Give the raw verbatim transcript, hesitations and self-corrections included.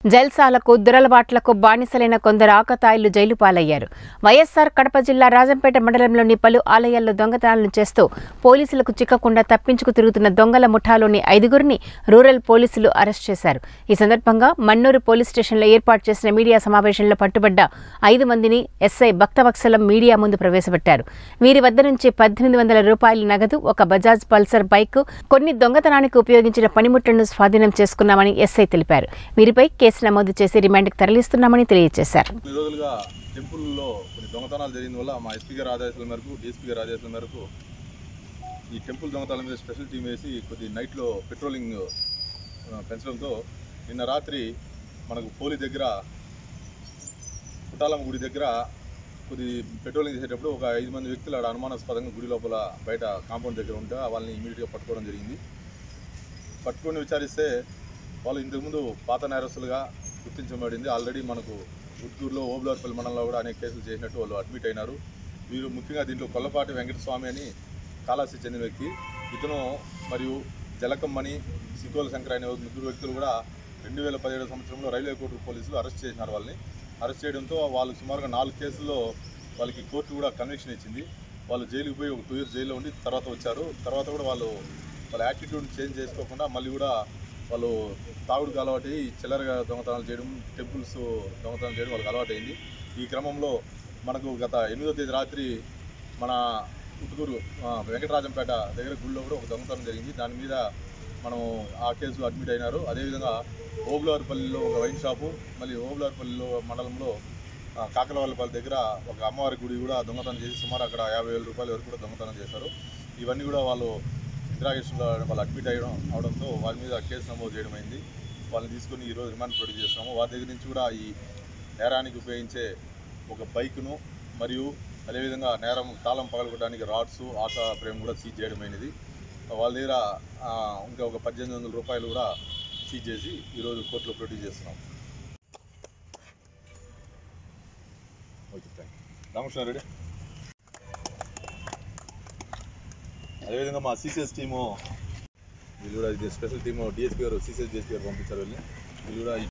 జల్సాలకు దురలవాట్లకు బానిసలైన కొందరు ఆకతాయిలు జైలు పాలయ్యారు. వైఎస్ఆర్ కడప జిల్లా రాజంపేట మండలంలోని పలు ఆలయాల్లో దొంగతనాలను చేస్తూ పోలీసులకు చిక్కకుండా తప్పించుకు తిరుగుతున్న దొంగల ముఠాలోని ఐదుగురిని రూరల్ పోలీసులు అరెస్ట్ చేశారు. ఈ సందర్భంగా మన్నూరు పోలీస్ స్టేషన్లో ఏర్పాటు చేసిన మీడియా సమావేశంలో పట్టుబడ్డ ఐదు మందిని ఎస్ఐ భక్తవత్సలం మీడియా ముందు ప్రవేశపెట్టారు. వీరి వద్ద నుంచి పద్దెనిమిది వందల రూపాయల నగదు, ఒక బజాజ్ పల్సర్ బైక్, కొన్ని దొంగతనానికి ఉపయోగించిన పనిముట్లను స్వాధీనం చేసుకున్నామని ఎస్ఐ తెలిపారు. వీరిపై కేసు నమోదు చేసి రిమాండ్కి తరలిస్తున్నామని తెలియజేశారు. టెంపుల్లో కొన్ని దొంగతనాలు జరిగిన వల్ల మా ఎస్పీ గారి ఆదేశాల మేరకు డీఎస్పీ గారి ఆదేశాల మేరకు ఈ టెంపుల్ దొంగతనాల మీద స్పెషల్ టీం వేసి కొద్ది నైట్లో పెట్రోలింగ్ పెంచడంతో నిన్న రాత్రి మనకు పోలి దగ్గర పుట్టాలమ్మ గుడి దగ్గర కొద్ది పెట్రోలింగ్ చేసేటప్పుడు ఒక ఐదు మంది వ్యక్తులు ఆడ అనుమానాస్పదంగా గుడి లోపల బయట కాంపౌండ్ దగ్గర ఉంటే వాళ్ళని ఇమీడియట్గా పట్టుకోవడం జరిగింది. పట్టుకొని విచారిస్తే వాళ్ళు ఇంతకుముందు పాత నేరస్తులుగా గుర్తించబడింది. ఆల్రెడీ మనకు ఉట్కూరులో ఓబులార్పల్లి మండలంలో కూడా అనేక కేసులు చేసినట్టు వాళ్ళు అడ్మిట్ అయినారు. వీరు ముఖ్యంగా దీంట్లో కొల్లపాటి వెంకటస్వామి అని కాళహస్తి చెందిన వ్యక్తి, ఇతను మరియు జలకమ్మని, సికోల శంకర్ అనే ముగ్గురు వ్యక్తులు కూడా రెండు వేల పదిహేడు సంవత్సరంలో రైల్వే కోర్టు పోలీసులు అరెస్ట్ చేసినారు. వాళ్ళని అరెస్ట్ చేయడంతో వాళ్ళు సుమారుగా నాలుగు కేసుల్లో వాళ్ళకి కోర్టు కూడా కన్విక్షన్ ఇచ్చింది. వాళ్ళు జైలుకి పోయి ఒక టూ ఇయర్స్ జైల్లో ఉండి తర్వాత వచ్చారు. తర్వాత కూడా వాళ్ళు వాళ్ళ యాటిట్యూడ్ చేంజ్ చేసుకోకుండా మళ్ళీ కూడా వాళ్ళు తాగుడుకు అలవాటు చిల్లరగా దొంగతనాలు చేయడం, టెంపుల్స్ దొంగతనాలు చేయడం వాళ్ళకి అలవాటు అయింది. ఈ క్రమంలో మనకు గత ఎనిమిదో తేదీ రాత్రి మన ఉట్టుకూరు వెంకటరాజంపేట దగ్గర గుడిలో కూడా ఒక దొంగతనం జరిగింది. దాని మీద మనం ఆ కేసు అడ్మిట్ అయినారు. అదేవిధంగా ఓబులార్పల్లిలో ఒక వైన్ షాపు, మళ్ళీ ఓబులార్పల్లిలో మండలంలో కాకలవాళ్ళపల్లి దగ్గర ఒక అమ్మవారి గుడి కూడా దొంగతనం చేసి సుమారు అక్కడ యాభై వేల రూపాయల వరకు కూడా దొంగతనం చేశారు. ఇవన్నీ కూడా వాళ్ళు ఇంద్రాగేశ్వరంలో వాళ్ళు అడ్మిట్ అయ్యడం అవడంతో వారి మీద కేసు నమోదు చేయడం అయింది. వాళ్ళని తీసుకుని ఈరోజు రిమాండ్ ప్రొడ్యూస్ చేస్తున్నాము. వారి దగ్గర నుంచి కూడా ఈ నేరానికి ఉపయోగించే ఒక బైక్ను మరియు అదేవిధంగా నేరం తాళం పగలగొట్టడానికి రాడ్స్, ఆటో ఫ్రేమ్ కూడా సీజ్ చేయడం అయినది. వాళ్ళ దగ్గర ఇంకా ఒక పద్దెనిమిది వందల రూపాయలు కూడా సీజ్ చేసి ఈరోజు కోర్టులో ప్రొడ్యూస్ చేస్తున్నాం. Okay, thank you. రామకృష్ణారెడ్డి. అదేవిధంగా మా సిసిఎస్ టీము వీళ్ళు కూడా ఇది స్పెషల్ టీము డిఎస్పీ గారు సిసిఎస్ డిఎస్పీ గారు పంపించారు. వీళ్ళు వీళ్ళు కూడా